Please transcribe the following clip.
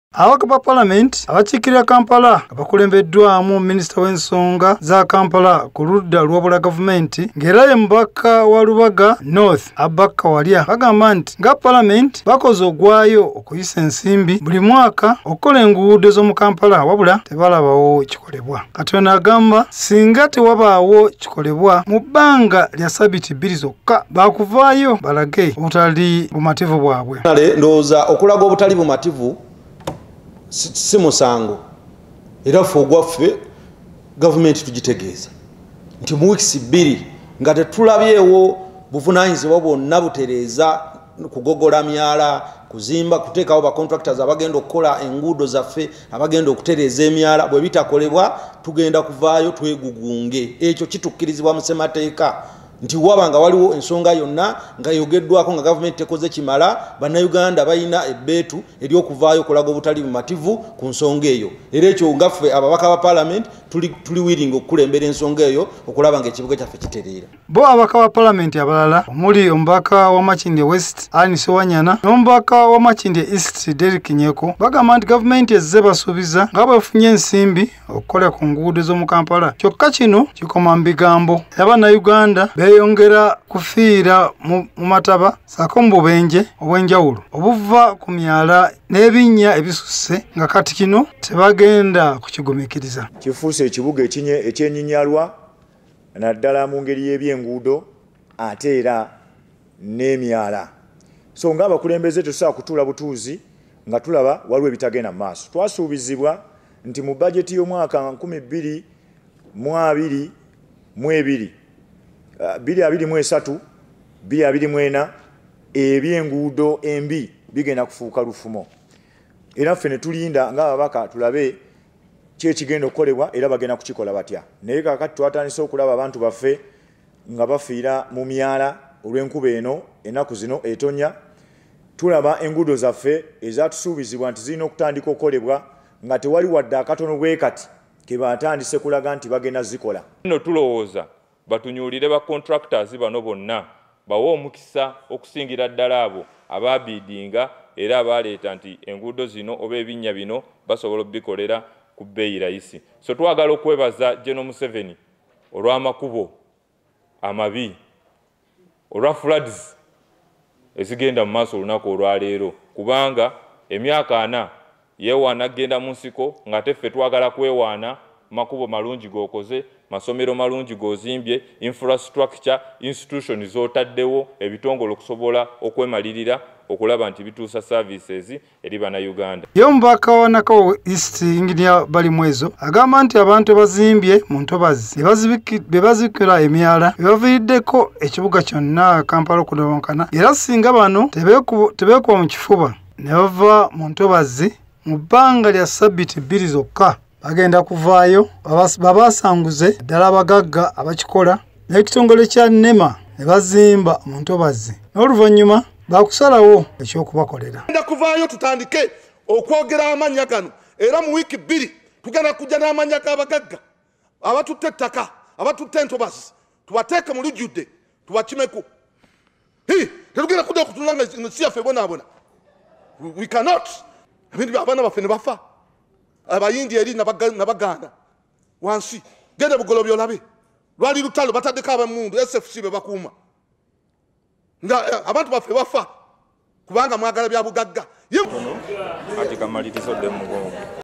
Ababaka ba Parliament abakiikirira Kampala abakulembeddwamu Minisita w'ensonga za Kampala ku ludda lw'obula gavumenti ng'era ye mubaka wa Lubaga North Abaka Walya bagamba nti nga Parliament bakoze ogwayo okuyisa ensimbi buli mwaka okukola enguudo z'omu Kampala wabula tebalabawo kikolebwa. Katonda agamba singa tewabaawo kikolebwa mu bbanga lya ssabbiiti 2 zokka baakuvaayo balage obutali bumativu bwabwe. Ndowooza okulaga obutali bumativu si musango era ffe ogwaffe gavumenti tugitegeeza nti mu wiiki 2 nga tetulabyewo buvunaanyizibwa bwonna butereeza kugogola myala kuzimba kuteekawo ba contractors abagenda okukola enguudo zaffe abagenda okutereeza emyala bwe bitakolebwa tugenda kuvaayo twegugunge. Ekyo kitukkirizibwa mu ssemateeka nti wabanga waliwo ensonga yonna nga yogeddwako nga gavumenti tekoze kimala bannayuganda balina ebbeetu ery'okuvaayo okulaga obutali bumativu ku nsonga eyo. Era ekyo ngaffe ababaka ba Parliament tuli willing okukulembera ensonga eyo okulaba ng'ekibuga kyaffe kitereera. Bo ababaka ba Parliament abalala omuli omubaka wa Makindye West Anne Sowanyana n'omubaka wa Makindye East Derek Kyekola bagamba nti gavumenti ezze basuubiza nga bwefunye ensimbi okukola ku nguudo z'omu Kampala. Kyokka kino kikoma mu bigambo era bannayuganda beyongera kufiira mu mataba sako mu bubenje obw'enjawulo obuva ku myala n'ebinnya ebisusse nga kati kino tebagenda kukigumikiriza. Kifuuse ekibuga ekyenyinyalwa naddala mu ngeri y'ebyenguudo ate era n'emyala. So ng'abakulembeze tusobola kutuula butuuzi nga tulaba waliwo ebitagenda mu maaso. Twasuubizibwa nti mu bajeti y'omwaka 2022 2023 2024 ebyenguudo embi bigenda kufuuka lufumo. Era ffe ne tulinda ng'ababaka tulabe kyekigenda okukolebwa era bagenda kukikola batya. Naye kaakati twatandise okulaba abantu baffe nga bafiira mu myala olw'enkuba eno ennaku zino etonya. Tulaba enguudo zaffe ezatusuubizibwa nti zirina okutandika okukolebwa nga tewali wadde akatono bwe kati ke batandise kulaga nti bagenda zikola. Nno tulowooza batunyuulire ba contractors bano bonna bawe omukisa okusingira ddala abo ababiidinga era abaleeta nti enguudo zino oba ebinnya bino basobola obikolera ku bbeeyi layisi. So twagala okwebaza General Museveni olw'amakubo amabi olwa floods ezigenda mu maaso olunaku olwaleero kubanga emyaka 4 yeewaana agenda mu nsiko nga teffe twagala kwewaana makubo malungi gokoze masomero malungi gozimbye infrastructure institutions zotaddewo ebitongole okusobola okwemalirira okulaba nti bituusa services eri bannayuganda. Ye omubaka wa Nakawo East Engineer Balimwezo agamba nti abantu bazimbye mu ntobazi be bazikira emyala bebaviiriddeko ekibuga kyonna Kampala okudomonkana era singa bano tebeekuba mu kifuba ne bava mu ntobazi mu bbanga lya ssabbiiti 2 zokka bagenda kuvaayo babasanguze ddala abagagga abakikola n'ekitongole kya NEMA ne bazimba mu ntobazi n'oluvannyuma bakusalawo ekyokubakolera. Tugenda kuvaayo tutandike okwogera amannya gano era mu wiiki 2 tugenda kujja n'amannya g'abagagga abatutte ettaka abatutte entobazi tubateeke mu lujjudde tubakimeku. Tetugenda kudda okutunula nga si yaffe bonaabona. We cannot. Ebintu abaana baffe ne bafa abayindi eri nabagaana wansi genda bugolobya olabe lwali lutalo bataddeko abamundu SFC be bakuuma nga abantu baffe bafa kubanga mwagala bya bugagga. Ati kamalirizo dde mugongo.